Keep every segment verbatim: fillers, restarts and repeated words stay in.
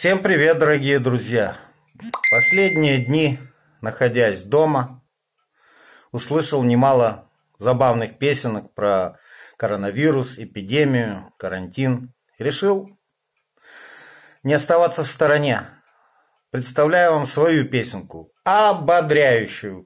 Всем привет, дорогие друзья! Последние дни, находясь дома, услышал немало забавных песенок про коронавирус, эпидемию, карантин. И решил не оставаться в стороне. Представляю вам свою песенку, ободряющую.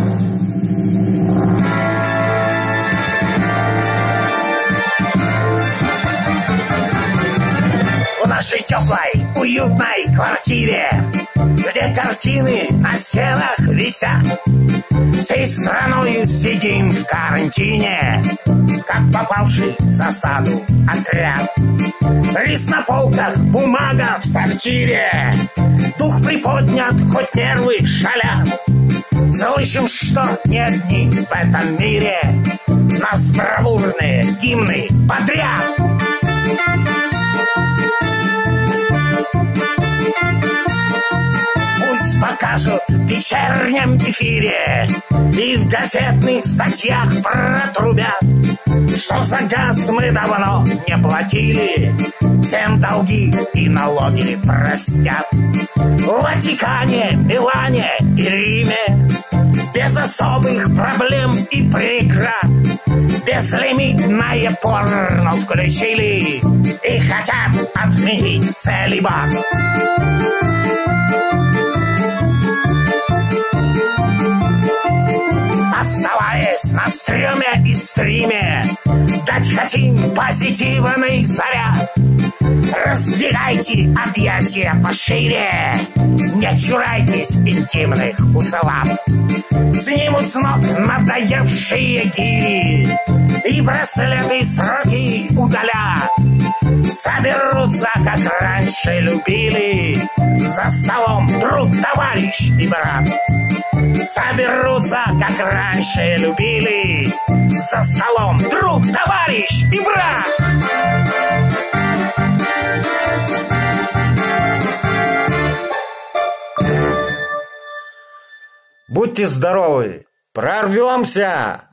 В нашей теплой, уютной квартире, где картины на стенах висят, всей страною сидим в карантине, как попавший в засаду отряд. Рис на полках, бумага в сортире, дух приподнят, хоть нервы шалят. Слышим, что не одни в этом мире, нас бравурные гимны подряд. Пусть покажут в вечернем эфире и в газетных статьях протрубят, что за газ мы давно не платили, всем долги и налоги простят. В Ватикане, Милане и Риме без особых проблем и преград безлимитное порно включили и хотят отменить целибат. Оставаясь на стреме и стриме, дать хотим позитивный заряд. Раздвигайте объятия пошире, не чурайтесь интимных усылат. Снимут с ног надоевшие гири и браслеты сроки удалят. Соберутся, как раньше любили, за столом друг, товарищ и брат. Соберутся, как раньше любили, за столом друг, товарищ и брат. Будьте здоровы! Прорвемся!